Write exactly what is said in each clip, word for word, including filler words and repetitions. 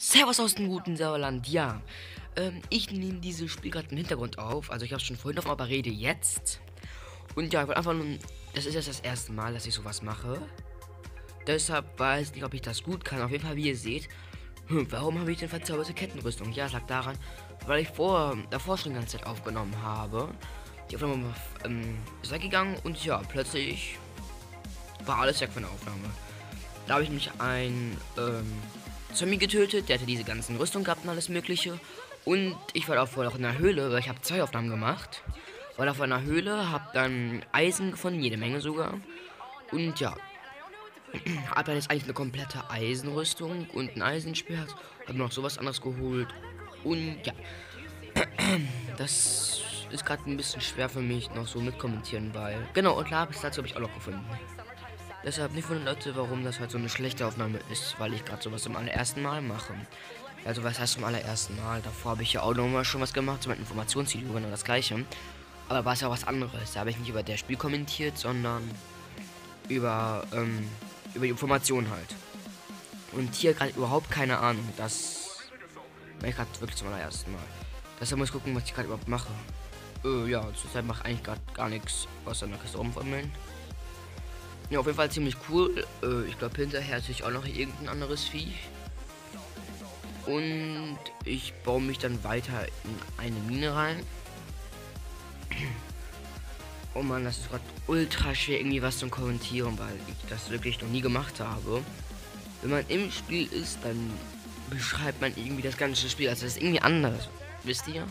Servus aus dem guten Sauerland, ja. Ähm, ich nehme dieses Spiel gerade im Hintergrund auf. Also ich habe schon vorhin auf, aber rede jetzt. Und ja, ich wollte einfach nur. Das ist jetzt das erste Mal, dass ich sowas mache. Deshalb weiß ich nicht, ob ich das gut kann. Auf jeden Fall, wie ihr seht. Hm, warum habe ich denn verzauberte Kettenrüstung? Ja, es lag daran, weil ich vor, davor schon die ganze Zeit aufgenommen habe. Die Aufnahme ähm, ist weggegangen und ja, plötzlich war alles weg von der Aufnahme. Da habe ich mich ein ähm, Zombie getötet, der hatte diese ganzen Rüstungen gehabt und alles mögliche. Und ich war auch vorher auch in der Höhle, weil ich habe zwei Aufnahmen gemacht. War da vor einer Höhle, habe dann Eisen gefunden, jede Menge sogar. Und ja, habe dann jetzt eigentlich eine komplette Eisenrüstung und ein Eisenschwert. Habe noch sowas anderes geholt. Und ja, das ist gerade ein bisschen schwer für mich noch so mitkommentieren, weil... Genau, und Lapis dazu habe ich auch noch gefunden. Deshalb nicht wundern Leute, warum das halt so eine schlechte Aufnahme ist, weil ich gerade sowas zum allerersten Mal mache. Also was heißt zum allerersten Mal? Davor habe ich ja auch noch mal schon was gemacht, so mit Informationsvideo oder das gleiche. Aber war es ja was anderes. Da habe ich nicht über das Spiel kommentiert, sondern über, ähm, über die Informationen halt. Und hier gerade überhaupt keine Ahnung. Das war ich gerade wirklich zum allerersten Mal. Deshalb muss ich gucken, was ich gerade überhaupt mache. Äh, ja, zurzeit mache ich eigentlich gerade gar nichts außer eine Kiste rumfummeln. Ja, auf jeden Fall ziemlich cool. Äh, ich glaube, hinterher natürlich auch noch irgendein anderes Vieh. Und ich baue mich dann weiter in eine Mine rein. Oh man, das ist gerade ultra schwer, irgendwie was zu kommentieren, weil ich das wirklich noch nie gemacht habe. Wenn man im Spiel ist, dann beschreibt man irgendwie das ganze Spiel. Also das ist irgendwie anders, wisst ihr?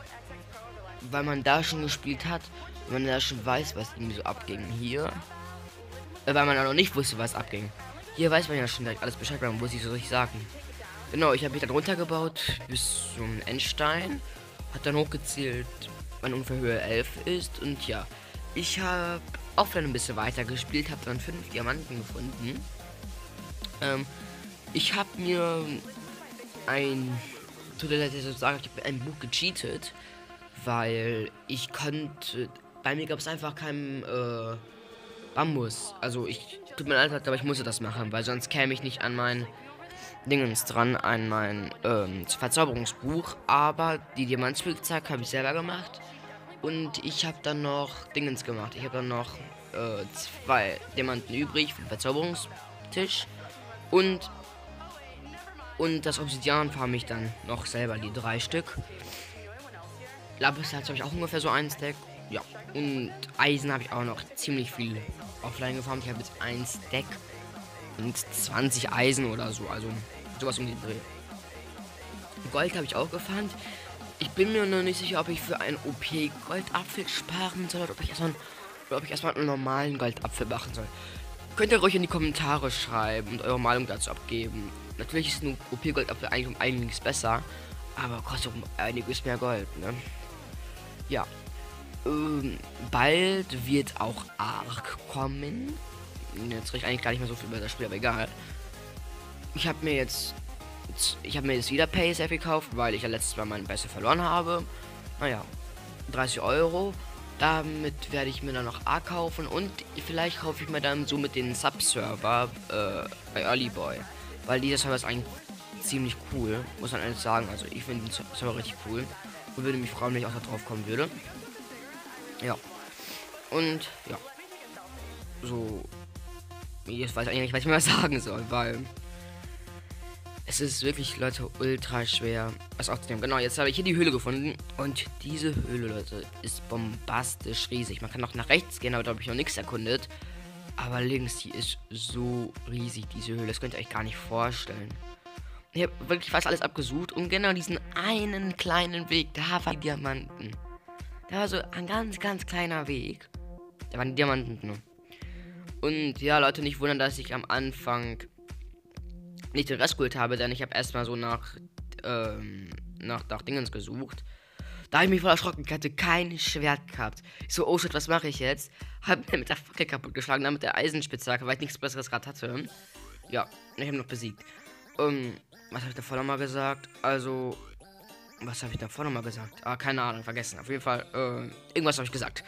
Weil man da schon gespielt hat, wenn man da schon weiß, was irgendwie so abging. Hier, äh, weil man da noch nicht wusste, was abging. Hier weiß man ja schon direkt alles Bescheid, man muss ich so richtig sagen. Genau, ich habe mich dann runtergebaut bis zum Endstein. Hat dann hochgezählt, wann ungefähr Höhe elf ist. Und ja, ich habe auch dann ein bisschen weiter gespielt, habe dann fünf Diamanten gefunden. Ähm, ich habe mir ein, zu der Letzt sagen, ich habe ein Buch gecheatet, weil ich konnte, bei mir gab es einfach keinen äh, Bambus. Also ich, tut mir leid, aber ich musste das machen, weil sonst käme ich nicht an mein Dingens dran, an mein ähm, Verzauberungsbuch. Aber die Diamantspielzeug habe ich selber gemacht. Und ich habe dann noch Dingens gemacht. Ich habe dann noch äh, zwei Diamanten übrig für den Verzauberungstisch. Und, und das Obsidian farm ich dann noch selber, die drei Stück. Lapis habe ich auch ungefähr so ein Stack. Ja. Und Eisen habe ich auch noch ziemlich viel offline gefarmt. Ich habe jetzt ein Stack und zwanzig Eisen oder so. Also sowas um den Dreh. Gold habe ich auch gefarmt. Ich bin mir noch nicht sicher, ob ich für einen O P-Goldapfel sparen soll oder ob ich erstmal, oder ob ich erstmal einen normalen Goldapfel machen soll. Könnt ihr euch in die Kommentare schreiben und eure Meinung dazu abgeben. Natürlich ist ein O P-Goldapfel eigentlich um einiges besser, aber kostet um einiges mehr Gold, ne? Ja. Ähm, bald wird auch Ark kommen. Jetzt rede ich eigentlich gar nicht mehr so viel über das Spiel, aber egal. Ich habe mir jetzt Ich habe mir jetzt wieder P S F gekauft, weil ich ja letztes Mal meinen Beste verloren habe. Naja, dreißig Euro. Damit werde ich mir dann noch A kaufen und vielleicht kaufe ich mir dann so mit den Subserver äh, bei Early Boy. Weil dieser Server ist eigentlich ziemlich cool, muss man ehrlich sagen. Also ich finde den Server richtig cool und würde mich freuen, wenn ich auch da drauf kommen würde. Ja. Und ja. So. Jetzt weiß ich eigentlich nicht, was ich mehr sagen soll, weil es ist wirklich, Leute, ultra schwer, es aufzunehmen. Genau, jetzt habe ich hier die Höhle gefunden. Und diese Höhle, Leute, ist bombastisch riesig. Man kann auch nach rechts gehen, aber da habe ich noch nichts erkundet. Aber links, die ist so riesig, diese Höhle. Das könnt ihr euch gar nicht vorstellen. Ich habe wirklich fast alles abgesucht. Und genau diesen einen kleinen Weg, da waren die Diamanten. Da war so ein ganz, ganz kleiner Weg. Da waren die Diamanten nur. Und ja, Leute, nicht wundern, dass ich am Anfang nicht den Rest geholt habe, denn ich habe erstmal so nach, ähm, nach, nach Dingens gesucht. Da habe ich mich voll erschrocken, ich hatte kein Schwert gehabt. Ich so, oh shit, was mache ich jetzt? Hab mir mit der Fackel kaputt geschlagen, dann mit der Eisenspitzhacke, weil ich nichts Besseres gerade hatte. Ja, ich habe noch besiegt. Ähm, was habe ich davor nochmal gesagt? Also, was habe ich davor nochmal gesagt? Ah, keine Ahnung, vergessen. Auf jeden Fall, äh, irgendwas habe ich gesagt.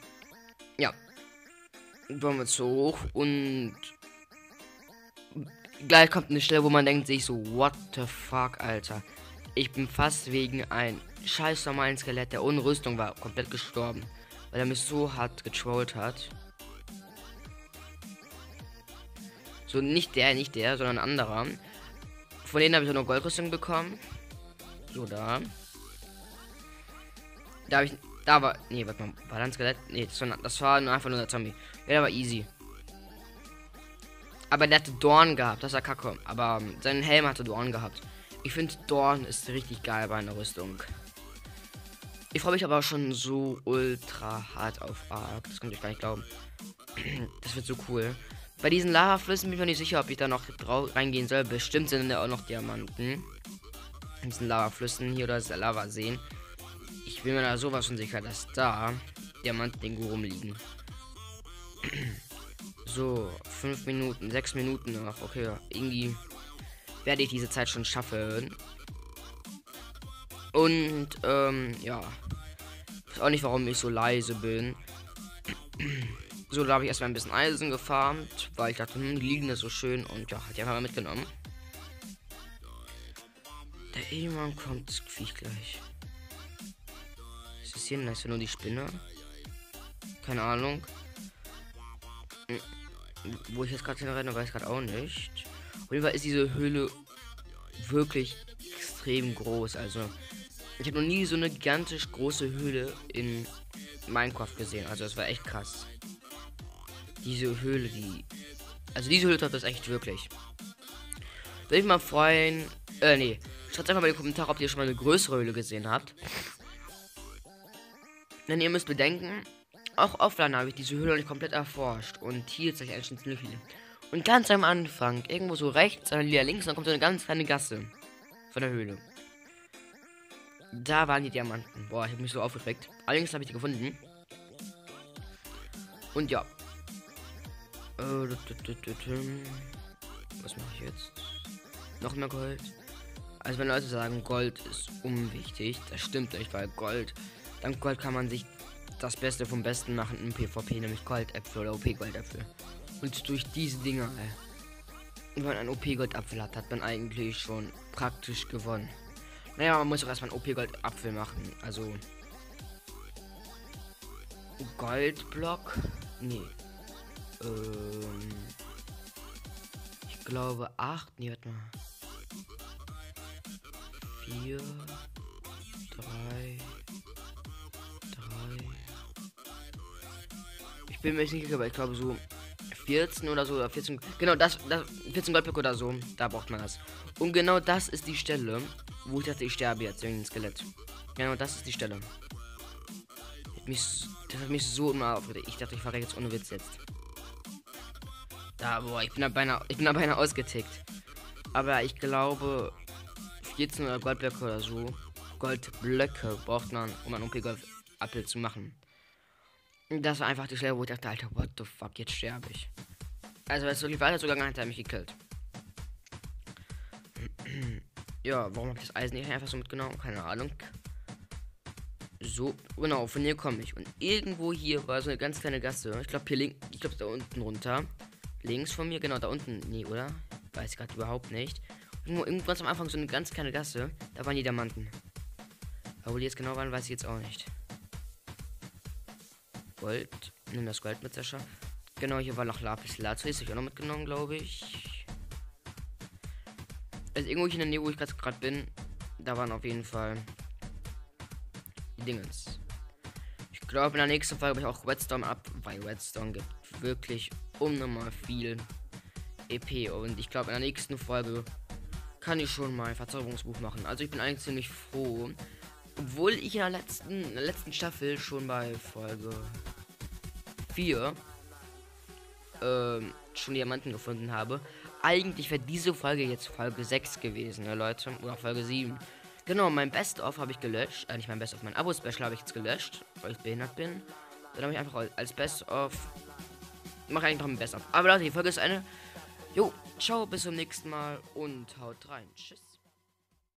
Ja. Wollen wir jetzt so hoch und Gleich kommt eine Stelle, wo man denkt sich so, what the fuck, Alter. Ich bin fast wegen ein scheiß normalen Skelett, der ohne Rüstung war, komplett gestorben. Weil er mich so hart getrollt hat. So, nicht der, nicht der, sondern ein anderer. Von denen habe ich auch noch Goldrüstung bekommen. So, da. Da habe ich, da war, nee, warte mal, war da ein Skelett? Nee, das war, das war nur einfach nur der Zombie. Ja, der war easy. Aber der hatte Dorn gehabt, das war kacke. Aber um, sein Helm hatte Dorn gehabt. Ich finde, Dorn ist richtig geil bei einer Rüstung. Ich freue mich aber schon so ultra hart auf Ark. Das könnt ihr gar nicht glauben. Das wird so cool. Bei diesen Lavaflüssen bin ich mir nicht sicher, ob ich da noch drauf reingehen soll. Bestimmt sind da auch noch Diamanten. In diesen Lavaflüssen hier oder Lava sehen. Ich bin mir da sowas schon sicher, dass da Diamanten irgendwo rumliegen. So, fünf Minuten, sechs Minuten noch. Okay, irgendwie werde ich diese Zeit schon schaffen. Und, ähm, ja. Ich weiß auch nicht, warum ich so leise bin. So, da habe ich erstmal ein bisschen Eisen gefarmt, weil ich dachte, hm, die liegen da so schön. Und ja, hat die einfach mal mitgenommen. Der Ehemann kommt, das Viech gleich. Ist das hier? Da ist ja nur die Spinne. Keine Ahnung. Wo ich jetzt gerade hinrenne, weiß ich gerade auch nicht. Auf jeden Fall ist diese Höhle wirklich extrem groß. Also, ich habe noch nie so eine gigantisch große Höhle in Minecraft gesehen. Also, es war echt krass. Diese Höhle, die. Also, diese Höhle hat das echt wirklich. Würde ich mal freuen. Äh, nee. Schreibt einfach mal in die Kommentare, ob ihr schon mal eine größere Höhle gesehen habt. Denn ihr müsst bedenken, auch offline habe ich diese Höhle nicht komplett erforscht. Und hier ist eigentlich schon ziemlich viel. Und ganz am Anfang, irgendwo so rechts, oder links, dann kommt so eine ganz kleine Gasse von der Höhle. Da waren die Diamanten. Boah, ich habe mich so aufgeregt. Allerdings habe ich die gefunden. Und ja. Was mache ich jetzt? Noch mehr Gold. Also wenn Leute sagen, Gold ist unwichtig, das stimmt nicht, weil Gold, dank Gold kann man sich das Beste vom Besten machen im PvP, nämlich Goldäpfel oder O P-Goldäpfel. Und durch diese Dinger, ey, wenn man einen O P-Goldapfel hat, hat man eigentlich schon praktisch gewonnen. Naja, man muss auch erstmal einen O P-Goldapfel machen, also Goldblock, nee, ähm, ich glaube acht, nee, warte mal, vier, drei, drei, ich bin mir nicht sicher, aber ich glaube so vierzehn oder so, oder vierzehn, genau, das, das vierzehn Goldblöcke oder so, da braucht man das. Und genau das ist die Stelle, wo ich dachte, ich sterbe jetzt wegen dem Skelett. Genau, das ist die Stelle. Hat mich, das hat mich so immer aufgeregt. Ich dachte, ich fahre jetzt ohne Witz jetzt. Da, boah, ich bin da beinahe, ich bin da beinahe ausgetickt. Aber ich glaube, vierzehn oder Goldblöcke oder so, Goldblöcke braucht man, um einen O P-Gold-Apfel zu machen. Und das war einfach die Stelle, wo ich dachte, Alter, what the fuck, jetzt sterbe ich. Also, weil es wirklich weiter sogar hat er mich gekillt. Ja, warum habe ich das Eisen nicht einfach so mitgenommen? Keine Ahnung. So, genau, von hier komme ich. Und irgendwo hier war so eine ganz kleine Gasse. Ich glaube hier links, ich glaube da unten runter. Links von mir, genau, da unten. Nee, oder? Weiß ich gerade überhaupt nicht. Irgendwo, irgendwo ganz am Anfang so eine ganz kleine Gasse. Da waren die Diamanten. Aber wo die jetzt genau waren, weiß ich jetzt auch nicht. Gold. Nimm das Gold mit, Sascha. Genau, hier war noch Lapis Lazuli. Habe ich auch noch mitgenommen, glaube ich. Also irgendwo hier in der Nähe, wo ich gerade bin, da waren auf jeden Fall die Dingens. Ich glaube, in der nächsten Folge habe ich auch Redstone ab, weil Redstone gibt wirklich unnormal viel E P. Und ich glaube, in der nächsten Folge kann ich schon mal ein Verzauberungsbuch machen. Also ich bin eigentlich ziemlich froh. Obwohl ich in der letzten, in der letzten Staffel schon bei Folge vier ähm, schon Diamanten gefunden habe. Eigentlich wäre diese Folge jetzt Folge sechs gewesen, ne, Leute? Oder Folge sieben. Genau, mein Best-of habe ich gelöscht. Äh, nicht mein Best-of, mein Abo-Special habe ich jetzt gelöscht, weil ich behindert bin. Dann habe ich einfach als Best-of. Mache eigentlich noch ein Best-of. Aber Leute, die Folge ist eine. Jo, ciao, bis zum nächsten Mal und haut rein. Tschüss.